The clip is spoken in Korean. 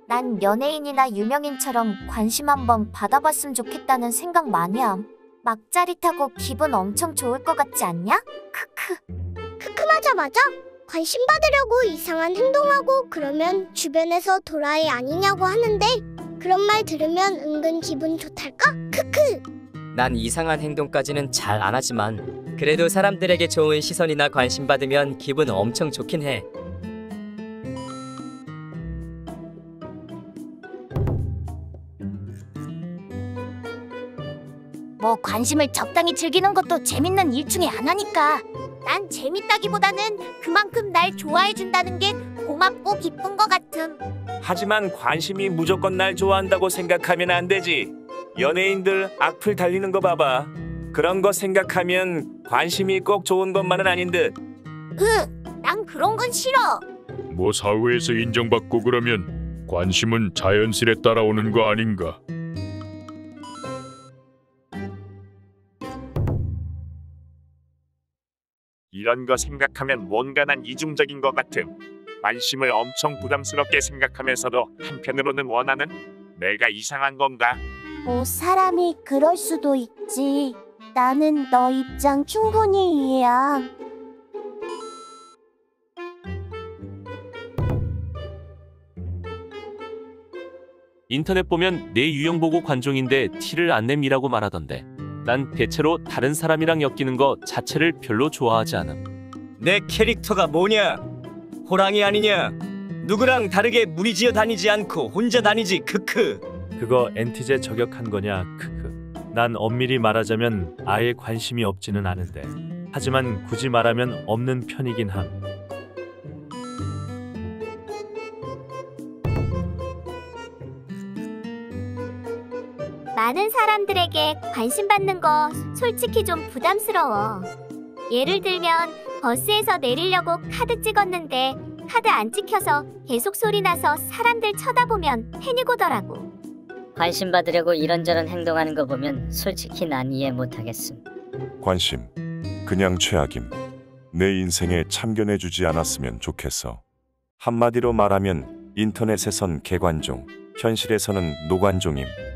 난 연예인이나 유명인처럼 관심 한번 받아봤으면 좋겠다는 생각 많이 함. 막 짜릿하고 기분 엄청 좋을 것 같지 않냐? 크크. 크크 맞아. 관심 받으려고 이상한 행동하고 그러면 주변에서 도라이 아니냐고 하는데 그런 말 들으면 은근 기분 좋달까? 크크. 난 이상한 행동까지는 잘 안 하지만 그래도 사람들에게 좋은 시선이나 관심 받으면 기분 엄청 좋긴 해. 뭐 관심을 적당히 즐기는 것도 재밌는 일 중에 하나니까. 난 재밌다기보다는 그만큼 날 좋아해준다는 게 고맙고 기쁜 것 같음. 하지만 관심이 무조건 날 좋아한다고 생각하면 안 되지. 연예인들 악플 달리는 거 봐봐. 그런 거 생각하면 관심이 꼭 좋은 것만은 아닌 듯. 난 그런 건 싫어. 뭐 사회에서 인정받고 그러면 관심은 자연스레 따라오는 거 아닌가? 이런 거 생각하면 뭔가 난 이중적인 것 같음. 관심을 엄청 부담스럽게 생각하면서도 한편으로는 원하는 내가 이상한 건가? 뭐 사람이 그럴 수도 있지. 나는 너 입장 충분히 이해함. 인터넷 보면 내 유형 보고 관종인데 티를 안 냄이라고 말하던데 난 대체로 다른 사람이랑 엮이는 거 자체를 별로 좋아하지 않음. 내 캐릭터가 뭐냐? 호랑이 아니냐? 누구랑 다르게 무리지어 다니지 않고 혼자 다니지. 크크. 그거 엔티제 저격한 거냐? 크크. 난 엄밀히 말하자면 아예 관심이 없지는 않은데 하지만 굳이 말하면 없는 편이긴 함. 많은 사람들에게 관심 받는 거 솔직히 좀 부담스러워. 예를 들면 버스에서 내리려고 카드 찍었는데 카드 안 찍혀서 계속 소리 나서 사람들 쳐다보면 패닉 오더라고. 관심 받으려고 이런저런 행동하는 거 보면 솔직히 난 이해 못하겠음. 관심, 그냥 최악임. 내 인생에 참견해주지 않았으면 좋겠어. 한마디로 말하면 인터넷에선 개관종, 현실에서는 노관종임.